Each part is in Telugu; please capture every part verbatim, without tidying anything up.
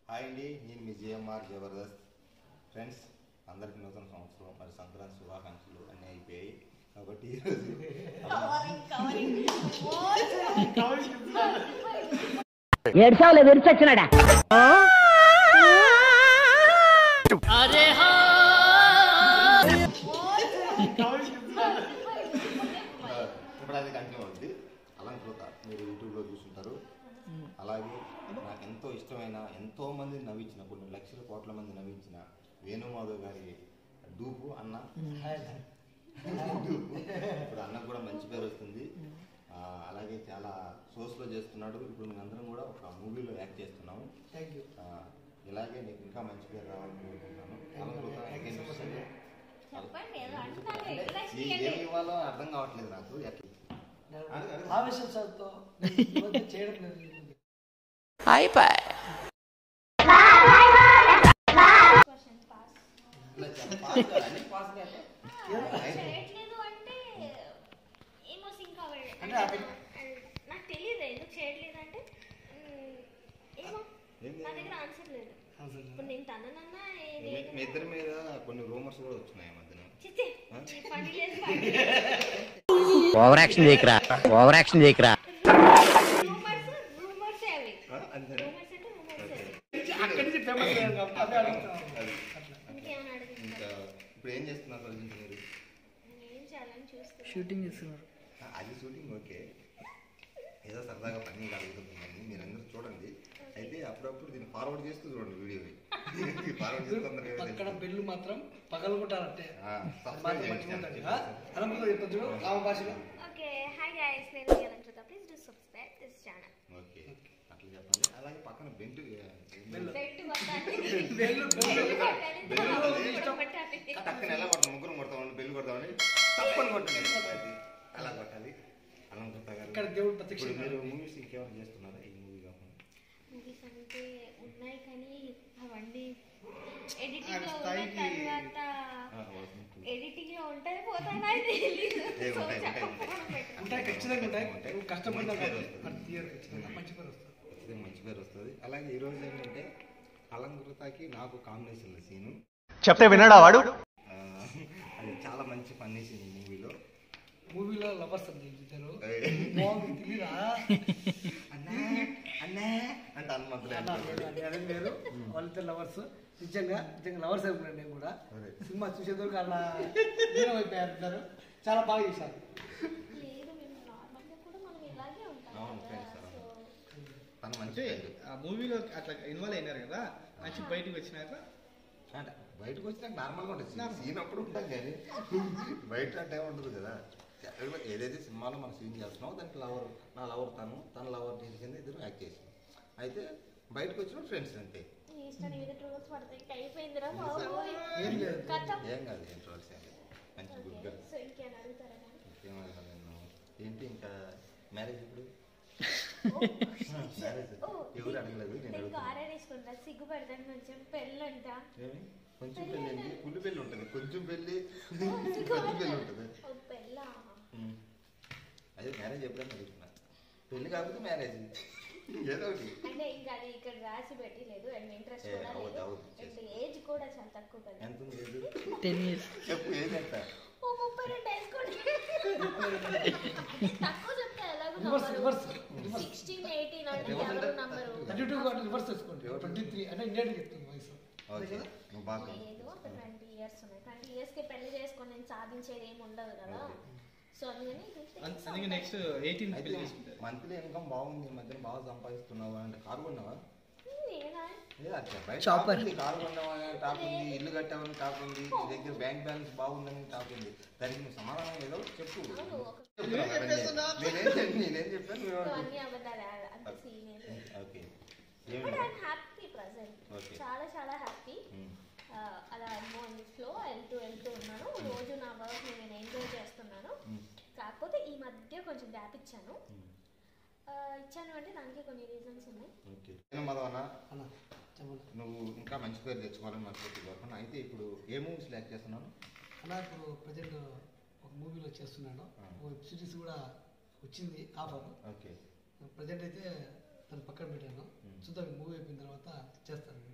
హాయ్ అండి, నేను మీ జేఎంఆర్ జబర్దస్త్. ఫ్రెండ్స్, అందరికీ నూతన సంవత్సరం మరి సంక్రాంతి శుభాకాంక్షలు అన్నీ అయిపోయాయి. కాబట్టి ఈరోజు ఏడ్చావులే విరిచొచ్చినాడా ఇప్పుడు అది కంటిన్యూ అవుతుంది. అలంకృత మీరు యూట్యూబ్లో చూస్తుంటారు. అలాగే నాకు ఎంతో ఇష్టమైన, ఎంతో మంది నవ్వించిన, కొన్ని లక్షల కోట్ల మంది నవ్వించిన వేణుమాధవ్ గారి డూపు అన్న. ఇప్పుడు అన్నకు కూడా మంచి పేరు వస్తుంది. అలాగే చాలా షోస్లో చేస్తున్నాడు. ఇప్పుడు మేము అందరం కూడా ఒక మూవీలో యాక్ట్ చేస్తున్నాము. ఇలాగే నీకు ఇంకా మంచి పేరు రావాలని కోరుకుంటున్నాను. ఏమి ఇవ్వాలో అర్థం కావట్లేదు నాకు. ఆవేశంతో చేయడం అయిపోయి నాకు తెలియదు ఎందుకు చేయట్లేదు అంటే ఏమో నా దగ్గర ఆన్సర్ లేదు. ఇప్పుడు నేను తననన్నా మీ ఇద్దరి మీద కొన్ని రూమర్స్ కూడా వచ్చినాయి మధ్యన. ఓవర్ యాక్షన్ చేయకరా ఓవర్ యాక్షన్ చేయకరా ఇప్పుడు ఏం చేస్తున్నారు? షూటింగ్ చేస్తున్నారు. అది షూటింగ్ ఓకే, ఏదో సరదాగా పని కలుగుతుందండి. మీరు అందరూ చూడండి. అయితే అప్పుడప్పుడు దీన్ని ఫార్వర్డ్ చేస్తూ చూడండి వీడియోని. ఫార్వర్డ్ చేస్తున్నారు. అక్కడ బెల్లు మాత్రం పగలగొట్టాలంటే ఓకే. హాయ్ గైస్, నేను Alankrita. Please do subscribe this channel. Okay, అట్లా చెప్పాలి. అలాగే పక్కన బెంట్ టక్కన ఎలా కొడతాం, ముగ్గురు కొడతామండి, బెల్లు కొడతామండి, తప్పని కొట్టండి. అలా కొట్టాలి. అలంకృత గారు మీరు మూవీస్ ఇంకేమైనా చేస్తున్నారా? ఈ మూవీ కాకుండా మూవీస్ అంటే ఉన్నాయి, కానీ అవన్నీ ఎడిటింగ్ లో ఉన్న తర్వాత ఎడిటింగ్ లో ఉంటాయి పోతాయి అంటే ఖచ్చితంగా ఉంటాయి. కష్టపడిన మంచి పేరు వస్తుంది. మంచి పేరు వస్తుంది. అలాగే ఈ రోజు ఏంటంటే అలంకృతకి నాకు కాంబినేషన్ సీను చెప్తే వినడా వాడు. అది చాలా మంచి ఫన్నీ సీన్ ఈ మూవీలో. మూవీలో లవర్స్ అండి ఇద్దరు. తెలీదా అన్నా అన్నా అంటే అదే పేరు వాళ్ళిద్దరు లవర్స్. నిజంగా నిజంగా లవర్స్ అయిపోయినారు. నేను కూడా సినిమా చూసేందుకు అలా హీరో అయిపోయారు ఇద్దరు. చాలా బాగా చేశారు. ఆ మూవీలో అట్లా ఇన్వాల్వ్ అయినారు కదా, మంచి బయటకు వచ్చినాక అంటే బయటకు వచ్చినాక నార్మల్గా ఉంటుంది. సీన్ అప్పుడు ఉంటాం కానీ బయట అంటే ఉండదు కదా. ఏదైతే సినిమాలో మనం సీన్ చేస్తున్నామో దానికి లవర్, నా లవర్ తను, తన లవర్ నేను కింద ఇద్దరు యాక్ట్ చేసాం. అయితే బయటకు వచ్చిన ఫ్రెండ్స్ అంతే. ఏం కాదు, ఏం ట్రోల్స్ మంచి గుడ్గా. ఏంటి ఇంకా మ్యారేజ్ ఇప్పుడు? ఎవరు అడగలేదు, నేను సిగ్గుపడతాను. కొంచెం పెళ్ళంట, కొంచెం పెళ్ళి ఏంటి, పుల్లి పెళ్ళి ఉంటుంది, కొంచెం పెళ్ళి పెద్ద పెళ్ళి ఉంటుంది. అదే మ్యారేజ్ ఎప్పుడైనా అడుగుతున్నా. పెళ్ళి కాకపోతే మ్యారేజ్ ఏదో ఒకటి అంటే ఇంకా అది ఇక్కడ రాసి పెట్టలేదు. అండ్ ఇంట్రెస్ట్ కూడా లేదు. అండ్ ఏజ్ కూడా చాలా తక్కువ కదా. ఎంత ఉంది ఏజ్? Ten years. చెప్పు ఏజ్ ఎంత? ఓ ముప్పై రెండు వేసుకోండి. తక్కువ చెప్తే ఎలాగో సిక్స్టీన్ ఎయిటీన్ అంటే ఎవరు నంబరు థర్టీ టూ రివర్స్ చేసుకోండి. ట్వంటీ త్రీ అంటే ఇండియన్ చెప్తుంది వయసు. లేదు, ఒక ట్వంటీ ఇయర్స్ ఉన్నాయి. ట్వంటీ ఇయర్స్ కి పెళ్లి చేసుకొని నేను సాధించేది ఏమి ఉండదు కదా. సో అందుకని నెక్స్ట్ ఎయిటీన్ మంత్లీ ఇన్కమ్ బాగుంది, మధ్యన బాగా సంపాదిస్తున్నావు అంటే కారు కొన్నావా? చాపర్ కారు కొన్నావా టాప్ ఉంది, ఇల్లు కట్టావని టాప్ ఉంది, నీ దగ్గర బ్యాంక్ బ్యాలెన్స్ బాగుందని టాప్ ఉంది. దానికి నువ్వు సమాధానం ఏదో చెప్పు. నేనేం నేనేం చెప్పాను? ఓకే, చాలా చాలా హ్యాపీ. అలా ఫ్లో వెళ్తూ వెళ్తూ ఉన్నాను. రోజు నా వర్క్ నేను ఎంజాయ్ చేస్తున్నాను. కాకపోతే ఈ మధ్య కొంచెం గ్యాప్ ఇచ్చాను. ఇచ్చాను అంటే దానికి కొన్ని రీజన్స్ ఉన్నాయి. నువ్వు ఇంకా మంచి పేరు తెచ్చుకోవాలని మనసు కోరుకున్నా. అయితే ఇప్పుడు ఏ మూవీస్ యాక్ట్ చేస్తున్నాను? అలా ఇప్పుడు ప్రజెంట్ ఒక మూవీలో చేస్తున్నాను. వెబ్ సిరీస్ కూడా వచ్చింది ఆఫర్. ఓకే, ప్రజెంట్ అయితే దాన్ని పక్కన పెట్టాను. చూద్దాం మూవీ అయిపోయిన తర్వాత చేస్తాను.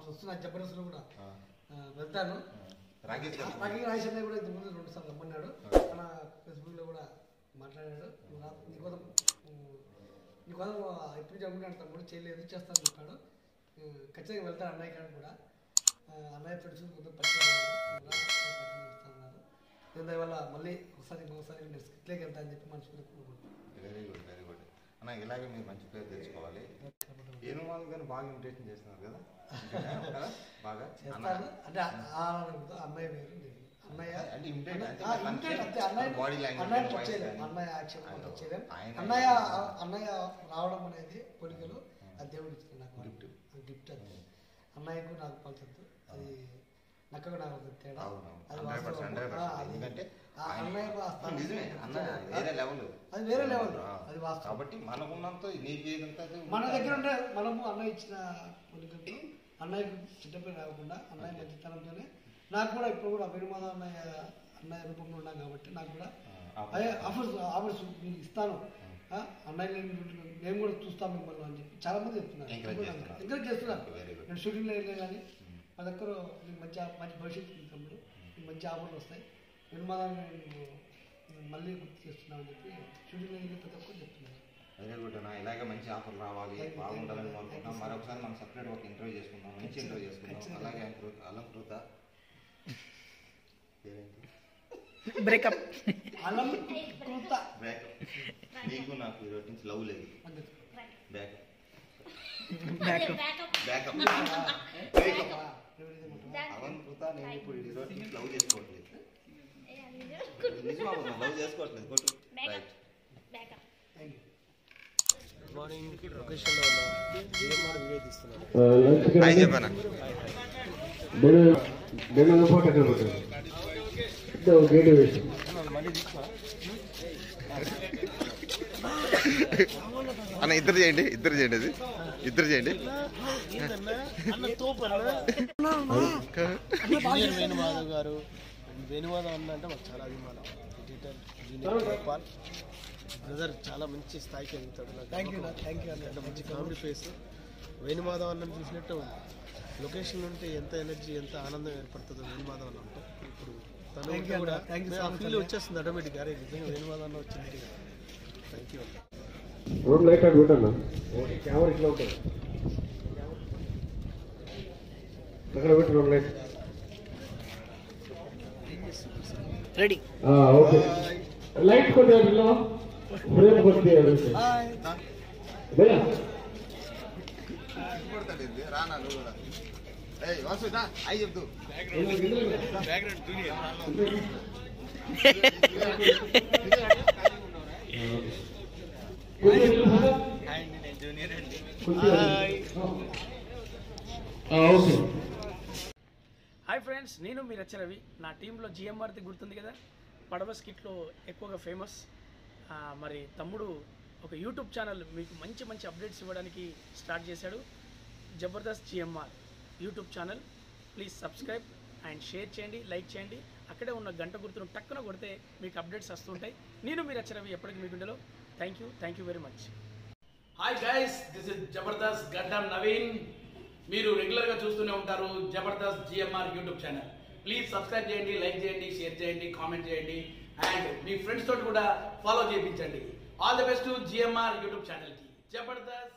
వస్తున్నాను జబర్దస్త్లో కూడా వెళ్తాను. రాకేష్ గారు రాకేష్ రాజేష్ అన్నయ్య కూడా ఇంతకుముందు రెండు సార్లు రమ్మన్నాడు. మన ఫేస్బుక్లో కూడా మాట్లాడాడు. నీకోసం నీకోసం ఎప్పుడు జరుగుతున్నాడు తమ్ముడు చేయలేదు చేస్తాను చెప్పాడు. ఖచ్చితంగా వెళ్తాను అన్నయ్య కాడ కూడా. అన్నయ్య ఫ్రెండ్స్ కొంచెం పరిచయం ఇస్తున్నారు. నేను వల్ల మళ్ళీ ఒకసారి ఇంకొకసారి నేను స్కిట్లోకి వెళ్తా అని చెప్పి మనసులో కోరుకుంటున్నాను. వెరీ గుడ్ వెరీ గుడ్ అన్న. ఇలాగే మీరు మంచి పేరు తెచ్చుకోవాలి. ఏను వాళ్ళు కానీ బాగా ఇమిటేషన్ చేస్తున్నారు కదా బాగా చేస్తాను. అంటే అన్నయ్య వేరు అన్నయ్య అంటే ఇమిటేట్ బాడీ లాంగ్వేజ్ అన్నయ్య యాక్షన్ వచ్చేది. అన్నయ్య అన్నయ్య రావడం అనేది పోలికలు అది దేవుడు ఇచ్చింది నాకు గిఫ్ట్ గిఫ్ట్ అది. అన్నయ్యకు నాకు పలుచద్దు అది నక్కకు నాకు తేడా. ఎందుకంటే నిజమే అన్న వేరే లెవెల్ అది వేరే లెవెల్ అది వాస్తవం. కాబట్టి మనకున్నంత నీకు ఏదంతా మన దగ్గర ఉంటే మనము అన్నయ్య ఇచ్చిన పోలికలు అన్నయ్యకు చిట్టపై రాకుండా అన్నయ్య మంచితనంతోనే నాకు కూడా ఇప్పుడు కూడా వినుమాద అన్నయ్య అన్నయ్య రూపంలో ఉన్నాను కాబట్టి నాకు కూడా అదే ఆఫర్స్ ఆఫర్స్ మీకు ఇస్తాను అన్నయ్య మేము కూడా చూస్తాం మిమ్మల్ని అని చెప్పి చాలా మంది చెప్తున్నారు. ఎంకరేజ్ చేస్తున్నారు. నేను షూటింగ్లో వెళ్ళే కానీ మా దగ్గర మీకు మంచి మంచి భవిష్యత్తు ఉంది తమ్ముడు, మీకు మంచి ఆఫర్లు వస్తాయి, వినుమాదాన్ని నేను మళ్ళీ గుర్తు చేస్తున్నాను అని చెప్పి షూటింగ్లో వెళ్ళి ప్రతి ఒక్కరు చెప్తున్నారు. వెరీ గుడ్ అన్న. ఇలాగే మంచి ఆఫర్లు రావాలి, బాగుండాలని కోరుకుంటున్నాం. మరొకసారి మనం సపరేట్ ఒక ఇంటర్వ్యూ చేసుకుందాం, మంచి ఇంటర్వ్యూ చేసుకుందాం. అలాగే అలంకృత బ్రేకప్ అలంకృత బ్రేకప్ నీకు నాకు ఈరోజు నుంచి లవ్ లేదు. బ్యాకప్ బ్యాకప్ బ్యాకప్ అలంకృత నేను ఇప్పుడు ఈరోజు నుంచి లవ్ చేసుకోవట్లేదు. నిజమా లవ్ చేసుకోవట్లేదు. కొట్టు రైట్. మార్నింగ్ లొకేషన్లో ఉన్నాం. జిఎంఆర్ వీడియో తీస్తున్నాం. హాయ్ చెప్పనా అన్న ఇద్దరు చేయండి ఇద్దరు చేయండి అది ఇద్దరు చేయండి. వేణుమాధవ్ గారు వేణుమాధవ్ అన్న అంటే మాకు చాలా అభిమానం. ఎడిటర్ జూనియర్ గోపాల్ బ్రదర్ చాలా మంచి స్థాయికి ఎదుగుతాడు. థ్యాంక్ యూ థ్యాంక్ యూ అంటే మంచి కామెడీ ఫేస్. వేణుమాధవ్ అన్నని చూసినట్టు లొకేషన్ ఉంటే ఎంత ఎనర్జీ ఎంత ఆనందం ఏర్పడుతుందో వేణుమాధవ్ అన్న అంటే ఇప్పుడు తను కూడా ఫీల్ వచ్చేస్తుంది ఆటోమేటిక్గా. అరే నిజంగా వేణుమాధవ్ అన్న వచ్చింది. థ్యాంక్ యూ అన్న. రోడ్ లైట్ అటు పెట్టన్నా కెమెరా ఇట్లా ఉంటుంది అక్కడ పెట్టి road light ready. Okay light కొట్టారు ఫ్రేమ్ కొట్టి రానా నువ్వు కూడా వాసుదా అయి చెప్తూ హాయ్ ఫ్రెండ్స్, నేను మీ రచ్చ రవి. నా టీంలో జిఎంఆర్ది గుర్తుంది కదా, పడవ స్కిట్లో ఎక్కువగా ఫేమస్. మరి తమ్ముడు ఒక యూట్యూబ్ ఛానల్ మీకు మంచి మంచి అప్డేట్స్ ఇవ్వడానికి స్టార్ట్ చేశాడు. Jabardasth GMR YouTube channel. Please subscribe and share చేయండి, లైక్ చేయండి. అక్కడే ఉన్న గంట గుర్తును టక్కున కొడితే మీకు అప్డేట్స్ వస్తుంటాయి. నేను మీ రచ్చ రవి ఎప్పటికీ మీ గుండెలో. Thank you thank you very much. Hi guys, this is Jabardasth Gaddam Naveen. మీరు రెగ్యులర్గా చూస్తూనే ఉంటారు Jabardasth GMR YouTube channel. Please subscribe చేయండి, లైక్ చేయండి, షేర్ చేయండి, కామెంట్ చేయండి అండ్ మీ ఫ్రెండ్స్ తోటి కూడా ఫాలో చేయించండి. All the best GMR YouTube ఛానల్కి. జబర్దస్త్.